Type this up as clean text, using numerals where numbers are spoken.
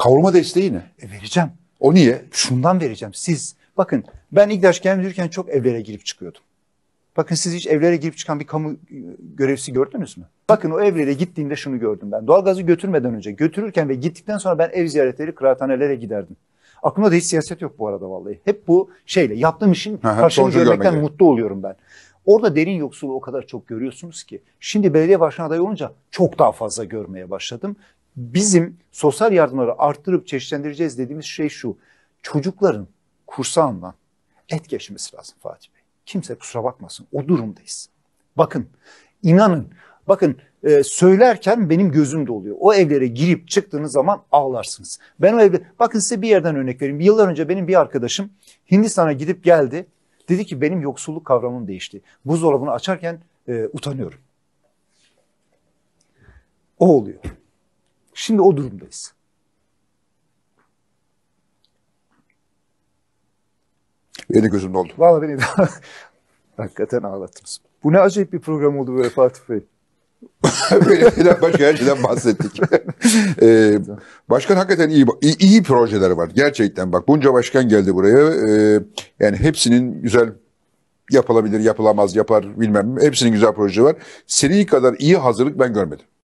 Kavurma desteği ne? Vereceğim. O niye? Şundan vereceğim. Siz bakın, ben ilk başkan müdürken çok evlere girip çıkıyordum. Bakın, siz hiç evlere girip çıkan bir kamu görevlisi gördünüz mü? Bakın, o evlere gittiğimde şunu gördüm ben. Doğalgazı götürmeden önce, götürürken ve gittikten sonra ben ev ziyaretleri, kıraathanelere giderdim. Aklımda da hiç siyaset yok bu arada vallahi. Hep bu şeyle, yaptığım işin karşılığını görmekten mutlu oluyorum ben. Orada derin yoksulluğu o kadar çok görüyorsunuz ki. Şimdi belediye başkan adayı olunca çok daha fazla görmeye başladım. Bizim sosyal yardımları arttırıp çeşitlendireceğiz dediğimiz şey şu: çocukların kursağından et geçmesi lazım Fatih Bey. Kimse kusura bakmasın, o durumdayız. Bakın, inanın, bakın, söylerken benim gözüm doluyor. O evlere girip çıktığınız zaman ağlarsınız. Ben o evde, bakın size bir yerden örnek vereyim. Yıllar önce benim bir arkadaşım Hindistan'a gidip geldi. Dedi ki benim yoksulluk kavramım değişti. Buzdolabını açarken utanıyorum. O oluyor. Şimdi o durumdayız. Benim gözüm doldu. Vallahi beni de hakikaten ağlattınız. Bu ne acayip bir program oldu böyle Fatih Bey. Başka her şeyden bahsettik. Başkan hakikaten iyi projeleri var. Gerçekten bak, bunca başkan geldi buraya. Yani hepsinin güzel, yapılabilir, yapılamaz, yapar bilmem. Hepsinin güzel projeleri var. Senin kadar iyi hazırlık ben görmedim.